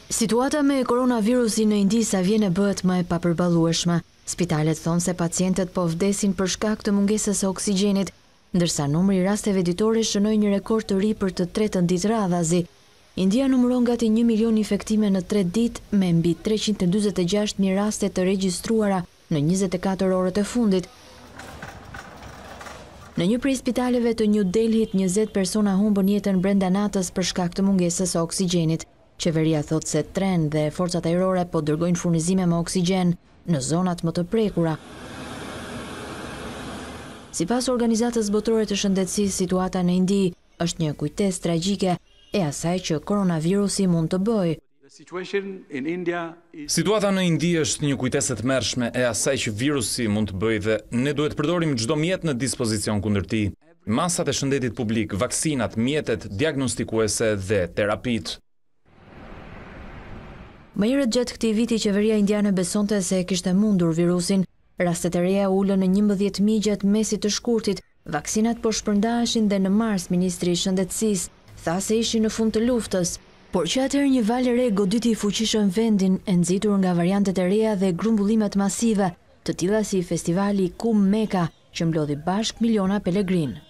Situata me koronavirusin në Indi sa vjen e bëhet më e papërballueshme. Spitalet thonë se pacientët po vdesin për shkak të mungesës së oksigjenit, ndërsa numri i rasteve ditore shënoi një rekord të ri për të tretën ditë radhazi. India numëron gati 1 milion infektime në 3 ditë me mbi 346.000 raste të regjistruara në 24 orët e fundit. Në një prej spitaleve të New Delhit, 20 persona humbën jetën brenda natës për shkak të mungesës së oksigjenit. Qeveria thot se tren dhe forcat ajrore po dërgojnë furnizime me oksigjen në zonat më të prekura. Sipas Organizatës Botërore të Shëndetësisë, situata në Indi është një kujtesë tragjike e asaj që koronavirusi mund të bëjë. Situata në Indi është një kujtesë e tmerrshme e asaj që virusi mund të bëjë dhe ne duhet të përdorim çdo mjet në dispozicion kundër tij. Masat e shëndetit publik, vaksinat, mjetet diagnostikuese dhe terapitë. Më herët gjatë këtij viti, qeveria indiane besonte se kishte mundur virusin. Rastet e reja ulën në 11.000 gjatë mesit të shkurtit. Vaksinat po shpërndaheshin dhe në mars ministri i shëndetësisë tha se ishin në fund të luftës, por që atëherë një val e re goditi i fuqishëm vendin, e nxitur nga variantet e reja dhe grumbullimet masive, të tilla si festivali Kumbh Meka, që mblodhi bashk miliona pelegrinë.